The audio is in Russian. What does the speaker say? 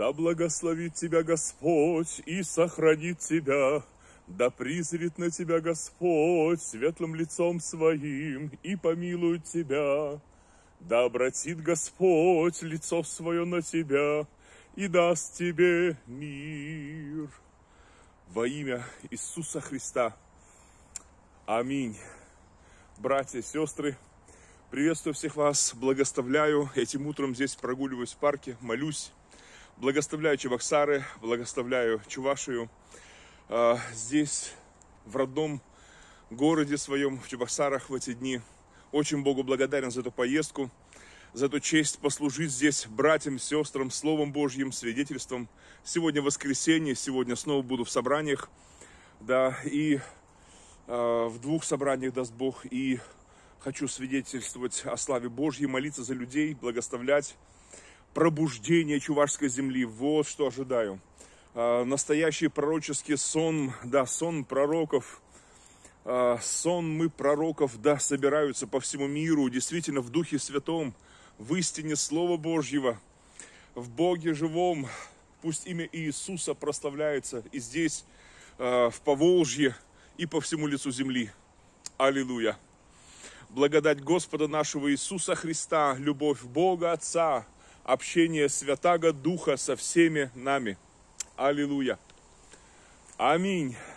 Да благословит тебя Господь и сохранит тебя. Да призрит на тебя Господь светлым лицом своим и помилует тебя. Да обратит Господь лицо свое на тебя и даст тебе мир. Во имя Иисуса Христа. Аминь. Братья и сестры, приветствую всех вас, благословляю. Этим утром здесь прогуливаюсь в парке, молюсь. Благословляю Чебоксары, благословляю Чувашию. Здесь, в родном городе своем, в Чебоксарах в эти дни. Очень Богу благодарен за эту поездку, за эту честь послужить здесь братьям, сестрам, Словом Божьим, свидетельством. Сегодня воскресенье, сегодня снова буду в собраниях. Да, и в 2 собраниях, даст Бог, и хочу свидетельствовать о славе Божьей, молиться за людей, благословлять пробуждение чувашской земли. Вот что ожидаю. Настоящий пророческий сон, да, сон пророков, сонмы пророков, да, собираются по всему миру, действительно в Духе Святом, в истине Слова Божьего, в Боге живом. Пусть имя Иисуса прославляется и здесь, в Поволжье, и по всему лицу земли. Аллилуйя. Благодать Господа нашего Иисуса Христа, любовь Бога Отца, общение Святаго Духа со всеми нами. Аллилуйя. Аминь.